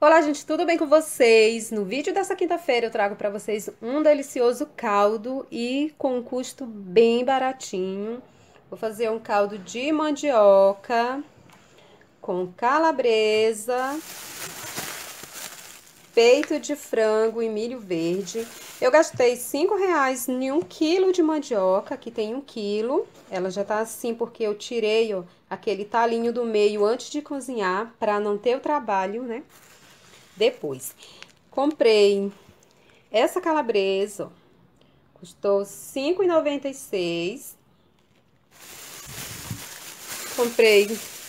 Olá, gente, tudo bem com vocês? No vídeo dessa quinta-feira eu trago para vocês um delicioso caldo e com um custo bem baratinho. Vou fazer um caldo de mandioca com calabresa, peito de frango e milho verde. Eu gastei R$ 5 em 1 quilo de mandioca, aqui tem 1 quilo. Ela já tá assim porque eu tirei, ó, aquele talinho do meio antes de cozinhar, para não ter o trabalho, né? Depois, comprei essa calabresa, ó, custou R$ 5,96. Comprei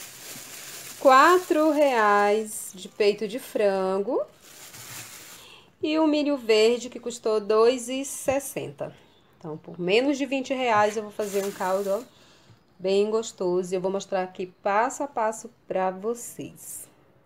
R$ 4 de peito de frango e o milho verde que custou R$ 2,60. Então, por menos de R$ 20 eu vou fazer um caldo, ó, bem gostoso. E eu vou mostrar aqui passo a passo para vocês.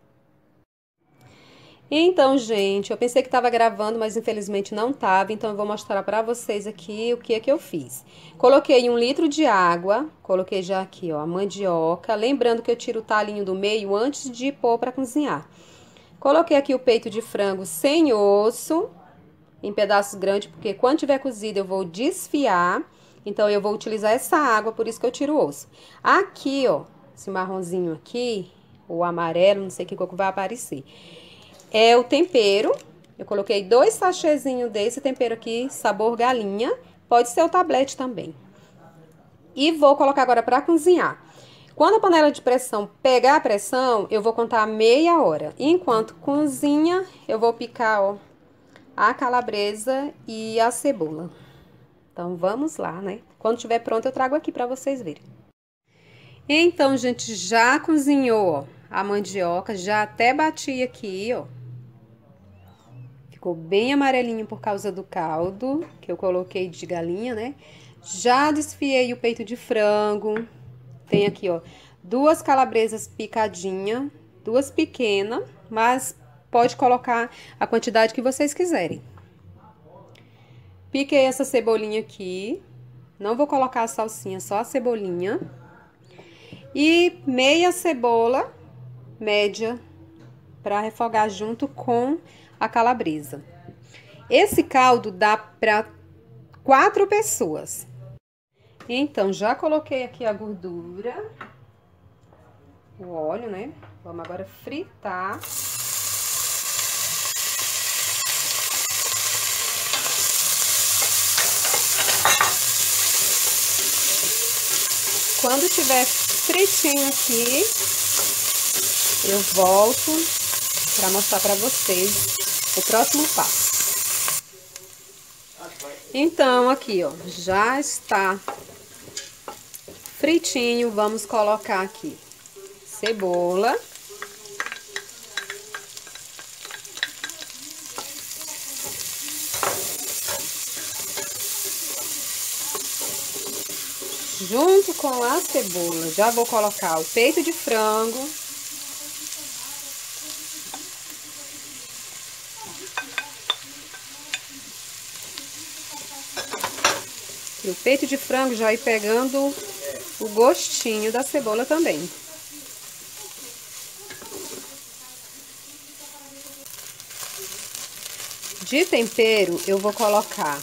Então, gente, eu pensei que estava gravando, mas infelizmente não estava, então eu vou mostrar para vocês aqui o que é que eu fiz. Coloquei 1 litro de água, coloquei já aqui, ó, a mandioca, lembrando que eu tiro o talinho do meio antes de pôr para cozinhar. Coloquei aqui o peito de frango sem osso, em pedaços grandes, porque quando tiver cozido eu vou desfiar, então eu vou utilizar essa água, por isso que eu tiro o osso. Aqui, ó, esse marronzinho aqui, ou amarelo, não sei que cor que vai aparecer. É o tempero. Eu coloquei 2 sachêzinhos desse tempero aqui, sabor galinha. Pode ser o tablete também. E vou colocar agora para cozinhar. Quando a panela de pressão pegar a pressão, eu vou contar meia hora. E enquanto cozinha, eu vou picar, ó, a calabresa e a cebola. Então vamos lá, né? Quando estiver pronto, eu trago aqui para vocês verem. Então, gente, já cozinhou, ó, a mandioca, já até bati aqui, ó. Ficou bem amarelinho por causa do caldo que eu coloquei de galinha, né? Já desfiei o peito de frango. Tem aqui, ó, 2 calabresas picadinha, 2 pequenas, mas pode colocar a quantidade que vocês quiserem. Piquei essa cebolinha aqui. Não vou colocar a salsinha, só a cebolinha. E meia cebola média para refogar junto com a calabresa. Esse caldo dá para 4 pessoas. Então, já coloquei aqui a gordura, o óleo, né? Vamos agora fritar. Quando tiver fritinho aqui, eu volto para mostrar para vocês o próximo passo. Então, aqui, ó, já está fritinho. Vamos colocar aqui cebola. Junto com a cebola, já vou colocar o peito de frango. E o peito de frango já ir pegando o gostinho da cebola também. De tempero, eu vou colocar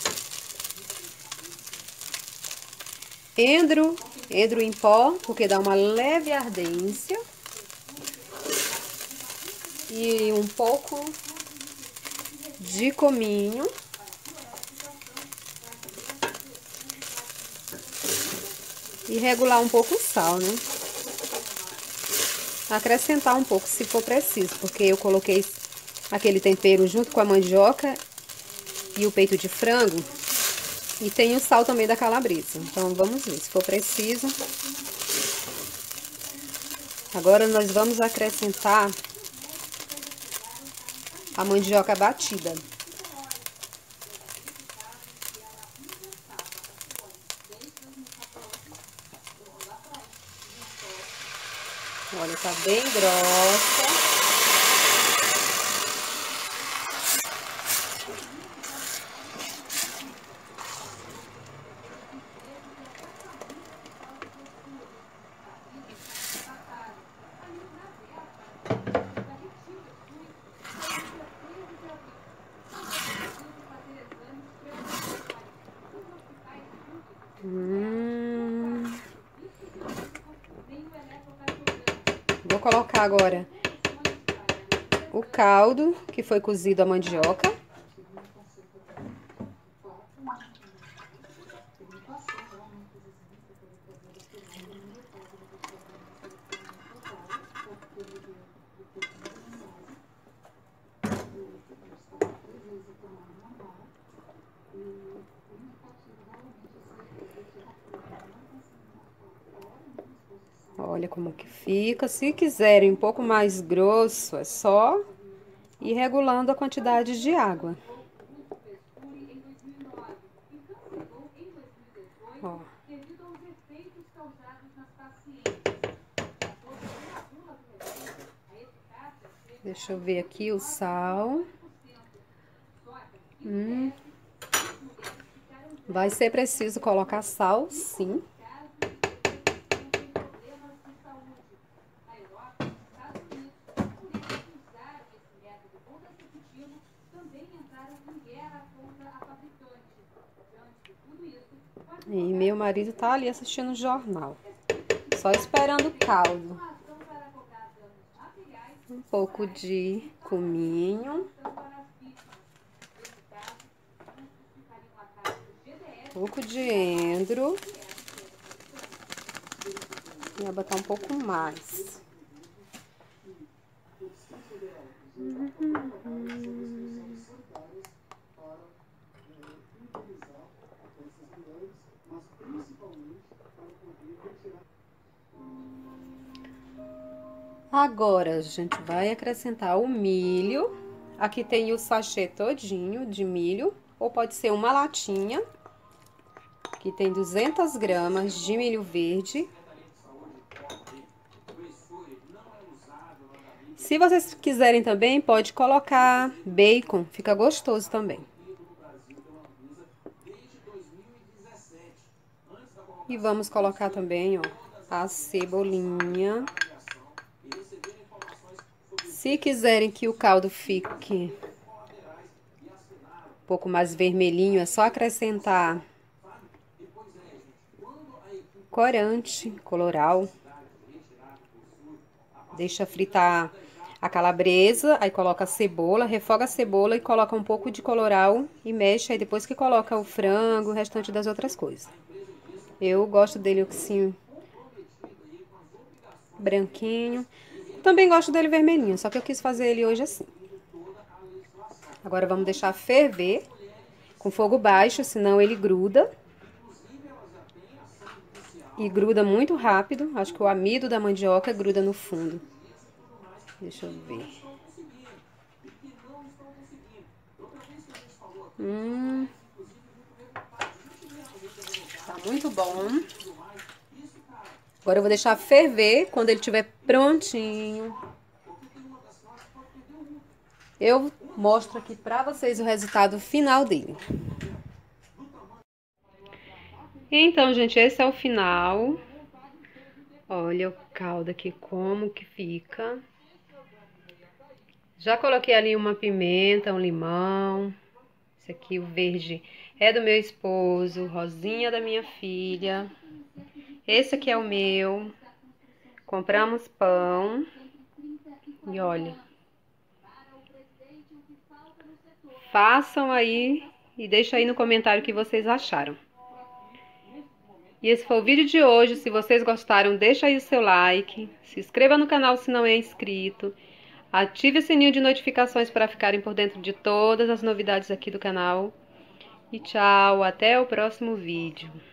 endro em pó, porque dá uma leve ardência. E um pouco de cominho. E regular um pouco o sal, né? Acrescentar um pouco se for preciso, porque eu coloquei aquele tempero junto com a mandioca e o peito de frango. E tem o sal também da calabresa. Então, vamos ver se for preciso. Agora, nós vamos acrescentar a mandioca batida. Olha, tá bem grossa. Vou colocar agora o caldo que foi cozido a mandioca. Olha como que fica. Se quiserem um pouco mais grosso, é só ir regulando a quantidade de água. Ó. Deixa eu ver aqui o sal. Vai ser preciso colocar sal, sim. E meu marido tá ali assistindo o jornal, só esperando o caldo. Um pouco de cominho. Um pouco de endro. Vou botar um pouco mais. Agora a gente vai acrescentar o milho. Aqui tem o sachê todinho de milho, ou pode ser uma latinha. Aqui tem 200 gramas de milho verde. Se vocês quiserem também, pode colocar bacon, fica gostoso também. E vamos colocar também, ó, a cebolinha. Se quiserem que o caldo fique um pouco mais vermelhinho, é só acrescentar corante, coloral. Deixa fritar a calabresa, aí coloca a cebola, refoga a cebola e coloca um pouco de coloral e mexe. Aí depois que coloca o frango, o restante das outras coisas. Eu gosto dele assim, branquinho. Também gosto dele vermelhinho, só que eu quis fazer ele hoje assim. Agora vamos deixar ferver com fogo baixo, senão ele gruda. E gruda muito rápido. Acho que o amido da mandioca gruda no fundo. Deixa eu ver. Tá muito bom. Agora eu vou deixar ferver. Quando ele estiver prontinho, eu mostro aqui pra vocês o resultado final dele. Então, gente, esse é o final. Olha o caldo aqui, como que fica. Já coloquei ali uma pimenta, um limão. Esse aqui, o verde, é do meu esposo, rosinha da minha filha. Esse aqui é o meu. Compramos pão. E olha. Façam aí e deixem aí no comentário o que vocês acharam. E esse foi o vídeo de hoje. Se vocês gostaram, deixa aí o seu like. Se inscreva no canal se não é inscrito. Ative o sininho de notificações para ficarem por dentro de todas as novidades aqui do canal. E tchau, até o próximo vídeo.